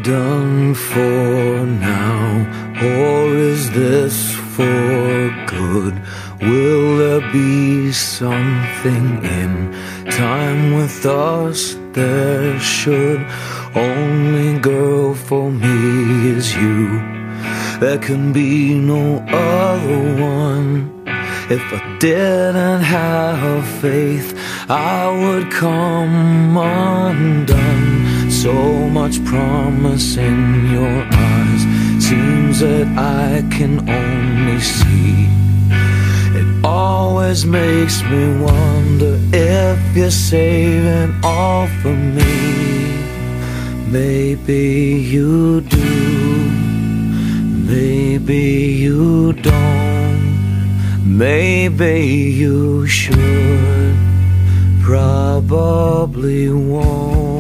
done for now, or is this for good? Will there be something in time with us? There should. Only girl for me is you. There can be no other one. If I didn't have faith, I would come undone. So much promise in your eyes, seems that I can only see. It always makes me wonder if you're saving all for me. Maybe you do, maybe you don't. Maybe you should, probably won't.